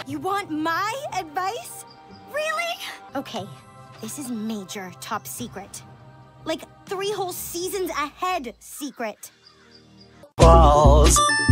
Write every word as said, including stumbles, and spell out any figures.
You want my advice? Really? Okay, this is major top secret. Like three whole seasons ahead secret. Balls.